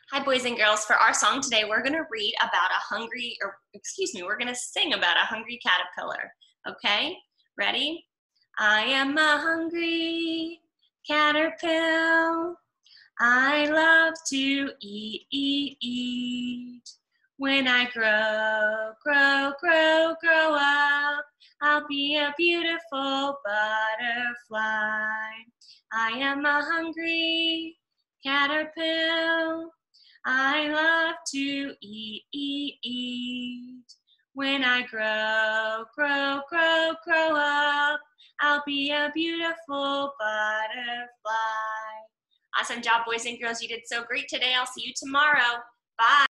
Hi, boys and girls. For our song today, we're going to read about we're going to sing about a hungry caterpillar. Okay, ready? I am a hungry caterpillar. I love to eat. When I grow up, I'll be a beautiful butterfly. I am a hungry caterpillar. I love to eat. When I grow up, I'll be a beautiful butterfly. Awesome job, boys and girls. You did so great today. I'll see you tomorrow. Bye.